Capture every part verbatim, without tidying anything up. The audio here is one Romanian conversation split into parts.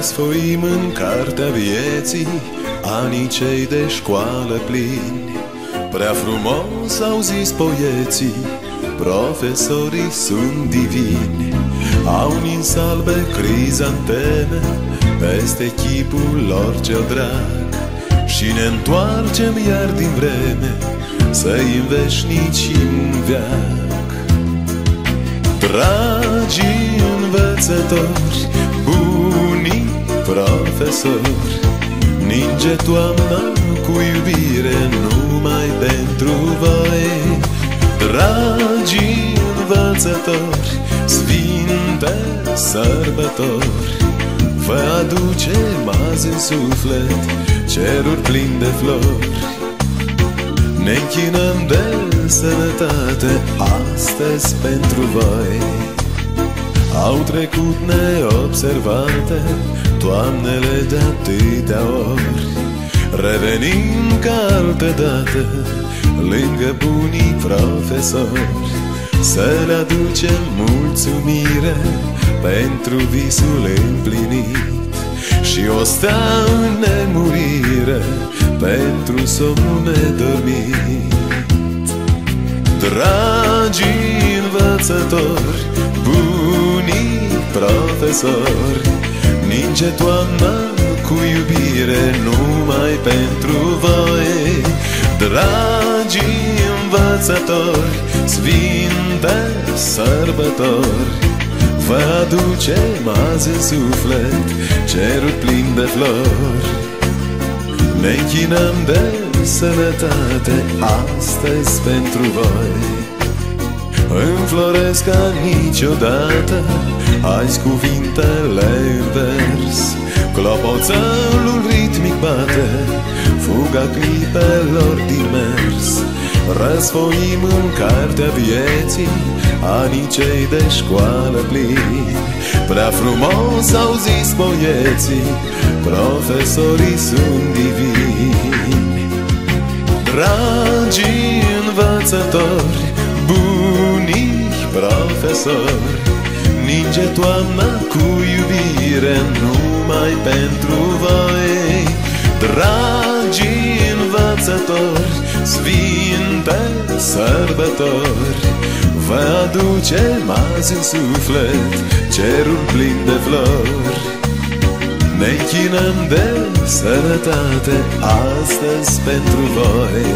Răsfoim în cartea vieții anii cei de școală plini. Prea frumos au zis poeții, profesorii sunt divini. Au nins albe crizanteme peste chipul lor cel drag, și ne întoarcem iar din vreme să-i înveșnici în veac. Dragii învățători, bunii profesori, ninge toamna cu iubire numai pentru voi. Dragii învățători, sfinte sărbători, vă aducem azi în suflet ceruri plin de flori. Ne închinăm de sănătate astăzi pentru voi. Au trecut neobservate toamnele de atâtea ori, revenim ca altădată lângă bunii profesori, să le aducem mulțumire pentru visul împlinit și o stea în nemurire pentru somnul nedormit. Dragii învățători, bunii profesori, ninge toamna cu iubire numai pentru voi. Dragii învățători, sfinte sărbători, vă aducem azi în suflet ceruri plin de flori. Ne închinăm de sănătate astăzi pentru voi. Înfloresc ca niciodată azi cuvintele în vers, clopoțelul ritmic bate fuga clipelor din mers. Răsfoim în cartea vieții anii cei de școală plini. Prea frumos au zis poeții, profesorii sunt divini. Dragii învățători, bunii profesori, ninge toamna cu iubire numai pentru voi. Dragii învățători, sfinte sărbători, vă aducem azi în suflet ceruri plin de flori. Ne închinăm de sănătate astăzi pentru voi.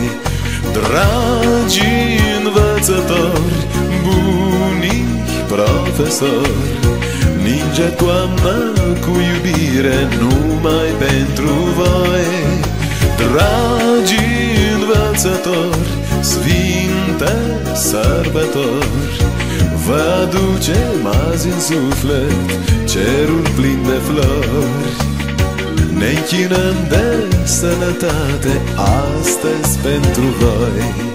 Dragii învățători, bunii profesori, ninge toamna cu iubire numai pentru voi. Dragii învățători, sfinte sărbători, vă aducem azi în suflet ceruri plin de flori. Ne închinăm de sănătate astăzi pentru voi.